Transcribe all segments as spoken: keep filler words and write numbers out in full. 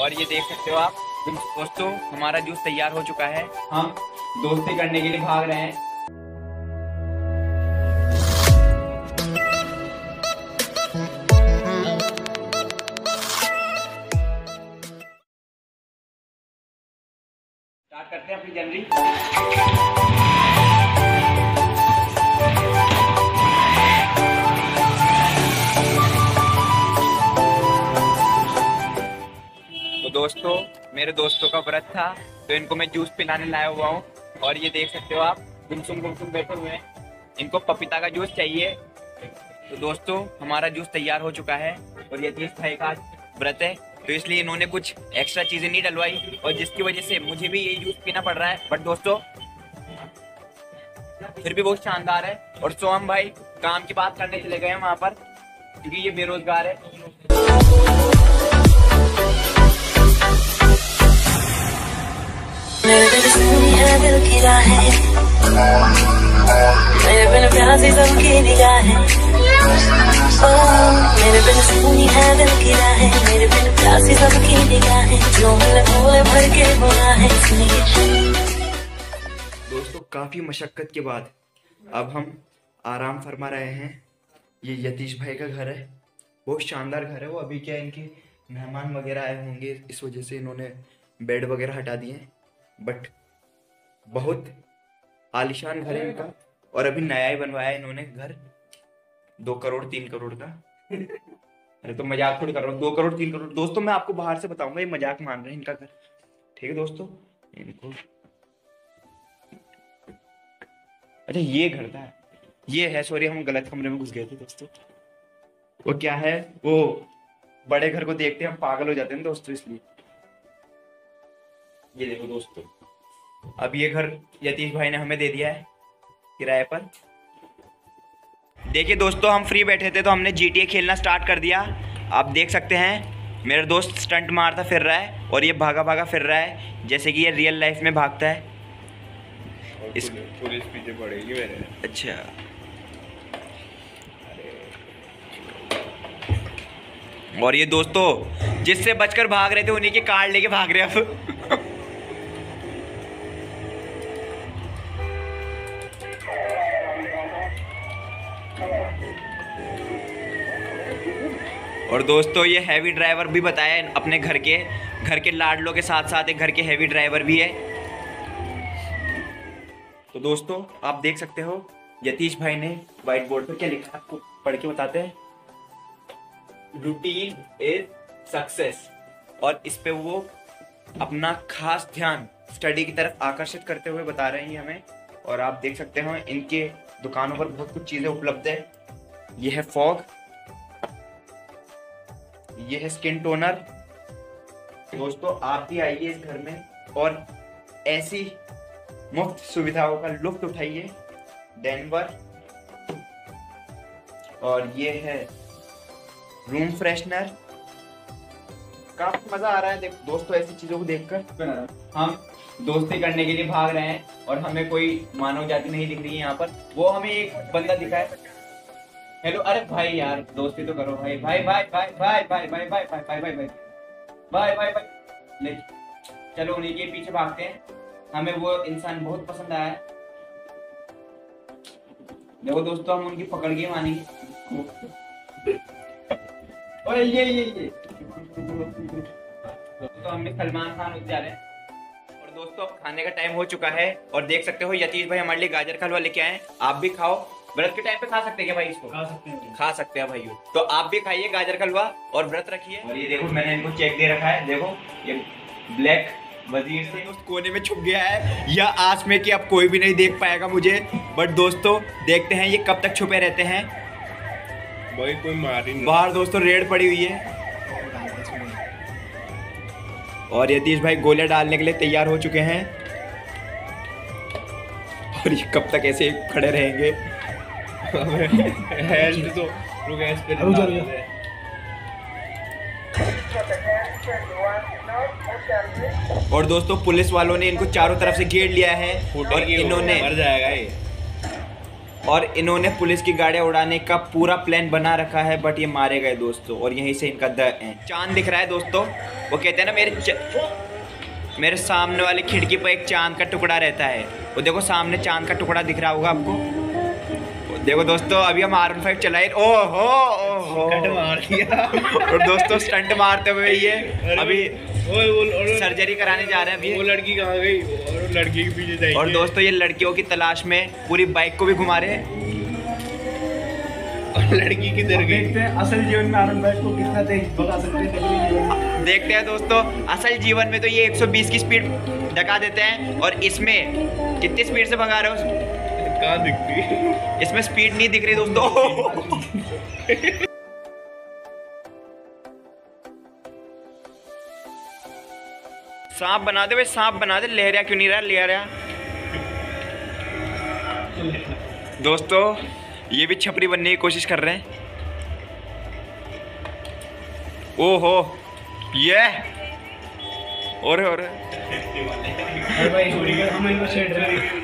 और ये देख सकते हो आप दोस्तों, हमारा जूस तैयार हो चुका है। हम दोस्ती करने के लिए भाग रहे हैं। स्टार्ट करते हैं अपनी जनवरी। तो दोस्तों, मेरे दोस्तों का व्रत था तो इनको मैं जूस पिलाने लाया हुआ हूँ। और ये देख सकते हो आप गुमसुम गुमसुम बैठे हुए हैं, इनको पपीता का जूस चाहिए। तो दोस्तों, हमारा जूस तैयार हो चुका है और यतीश भाई का व्रत है तो इसलिए इन्होंने कुछ एक्स्ट्रा चीजें नहीं डलवाई और जिसकी वजह से मुझे भी यही जूस पीना पड़ रहा है। बट दोस्तों फिर भी बहुत शानदार है। और सोहम भाई काम की बात करने चले गए हैं वहां पर क्योंकि ये बेरोजगार है। मेरे बिन सुनी है दिल की राहें, मेरे बिन प्यासी सबकी निगाहें, मेरे बिन सुनी है दिल की राहें, मेरे बिन प्यासी सबकी निगाहें, जो मैंने भोले भर के बुना है। दोस्तों, काफी मशक्कत के बाद अब हम आराम फरमा रहे हैं। ये यतीश भाई का घर है, बहुत शानदार घर है। वो अभी क्या इनके मेहमान वगैरह आए होंगे, इस वजह से इन्होंने बेड वगैरह हटा दिए, बट बहुत आलीशान घर है इनका। और अभी नया ही बनवाया है इन्होंने घर, दो करोड़ तीन करोड़ का। अरे तो मजाक थोड़ी कर रहा हूँ, दो करोड़ तीन करोड़। दोस्तों मैं आपको बाहर से बताऊंगा, ये मजाक मान रहे हैं इनका घर, ठीक है दोस्तों। इनको अच्छा ये घर था, ये है, सॉरी हम गलत कमरे में घुस गए थे दोस्तों। वो क्या है, वो बड़े घर को देखते हम पागल हो जाते हैं दोस्तों, इसलिए। ये देखो दोस्तों, अब ये घर यतीश भाई ने हमें दे दिया है किराए पर। देखिए दोस्तों, हम फ्री बैठे थे तो हमने जी टी ए खेलना स्टार्ट कर दिया। आप देख सकते हैं मेरा दोस्त स्टंट मारता फिर रहा है और ये भागा भागा फिर रहा है जैसे कि ये रियल लाइफ में भागता है। इस पुलिस पीछे पड़ेगी मेरे। अच्छा, और ये दोस्तों जिससे बचकर भाग रहे थे उन्हीं के कार्ड लेके भाग रहे अब। और दोस्तों ये हैवी ड्राइवर भी बताया अपने घर के घर के लाडलों के साथ साथ एक घर के हैवी ड्राइवर भी है। तो दोस्तों आप देख सकते हो यतीश भाई ने व्हाइट बोर्ड पर क्या लिखा है, आपको पढ़ के बताते हैं। रूटीन इज सक्सेस, और इस पे वो अपना खास ध्यान स्टडी की तरफ आकर्षित करते हुए बता रहे हैं हमें। और आप देख सकते हो इनके दुकानों पर बहुत कुछ चीजें उपलब्ध है। ये है फॉग, ये है स्किन टोनर। दोस्तों आप भी आइए इस घर में और ऐसी मुफ्त सुविधाओं का लुत्फ उठाइए। डेनवर, और ये है रूम फ्रेशनर। काफी मजा आ रहा है देख दोस्तों ऐसी चीजों को देखकर। हम दोस्ती करने के लिए भाग रहे हैं और हमें कोई मानव जाति नहीं दिख रही है यहाँ पर। वो हमें एक बंदा दिखा है, हेलो, अरे भाई यार दोस्ती तो करो भाई भाई भाई भाई भाई भाई भाई भाई भाई भाई भाई भाई भाई भाई भाई ले चलो उन्हीं के पीछे भागते हैं। हमें वो इंसान बहुत पसंद आया है। देखो दोस्तों, हम उनकी पकड़ के मानेंगे। और ये ये ये दोस्तों हमने सलमान खान उठ जा रहे हैं। और दोस्तों अब खाने का टाइम हो चुका है और देख सकते हो यतीश भाई हमारे लिए गाजर का हलवा लेके आए। आप भी खाओ, व्रत के टाइम पे खा सकते हैं क्या भाई? इसको खा सकते हैं, खा सकते हैं भाई। तो आप भी खाइए गाजर का हलवा और व्रत रखिए। और ये देखो मैंने इनको चेक दे रखा है, देखो ये ब्लैक वजीर से उस कोने में छुप गया है या आस में कि अब कोई भी नहीं देख पाएगा मुझे। बट दोस्तों देखते हैं ये कब तक छुपे रहते हैं। भाई कोई मारी नहीं। बाहर दोस्तों रेड पड़ी हुई है और यतीश भाई गोले डालने के लिए तैयार हो चुके हैं। और ये कब तक ऐसे खड़े रहेंगे? हेल्थ तो रुक गया, इस पे रुक जा। और दोस्तों पुलिस वालों ने इनको चारों तरफ से घेर लिया है और इन्होंने मर जाएगा ये। और इन्होंने पुलिस की गाड़ियां उड़ाने का पूरा प्लान बना रखा है, बट ये मारे गए दोस्तों। और यहीं से इनका द चांद दिख रहा है दोस्तों। वो कहते हैं ना मेरे च... मेरे सामने वाली खिड़की पर एक चांद का टुकड़ा रहता है। वो देखो सामने चांद का टुकड़ा दिख रहा होगा आपको। देखो दोस्तों अभी हम आर वन फाइव चलाए। ओहो ओहो मार दिया। और दोस्तों स्टंट मारते हुए ये अभी वो वो सर्जरी कराने जा रहे हैं अभी। वो लड़की कहाँ गई? और लड़की के पीछे जाएगी। और दोस्तों ये लड़कियों की तलाश में पूरी बाइक को भी घुमा रहे हैं। और लड़की किधर गई? देखते हैं असल जीवन में आर वन फाइव को कितना तेज भगा सकते हैं नकली जीवन में। देखते हैं दोस्तों असल जीवन में तो ये एक सौ बीस की स्पीड दिखा देते हैं, और इसमें कितनी स्पीड से भगा रहे हो? कहाँ दिखती? इसमें स्पीड नहीं दिख रही दोस्तों। सांप बना दे भाई, सांप बना दे। लहरिया क्यों नहीं रहा? लहरिया दोस्तों ये भी छपरी बनने की कोशिश कर रहे हैं। ओहो ये और और अरे भाई हम इनको छेड़ रहे हैं।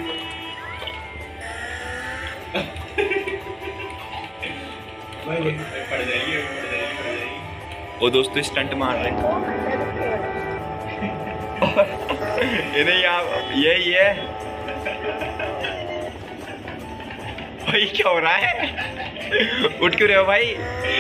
भाई देख पड़ जाएगी, पड़ जाएगी, पड़ जाएगी। वो दोस्तों स्टंट मार रहे हैं। इन्हें यहाँ ये ये भाई क्या हो रहा है? उठ क्यों रहे हो भाई?